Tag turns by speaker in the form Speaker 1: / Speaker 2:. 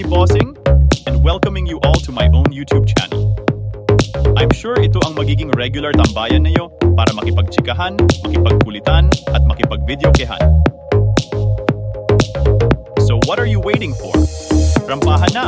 Speaker 1: Witty Bossing, and welcoming you all to my own YouTube channel. I'm sure ito ang magiging regular tambayan niyo para makipagtsikahan, makipagkulitan, at makipagvideokehan. So what are you waiting for? Rampahan na!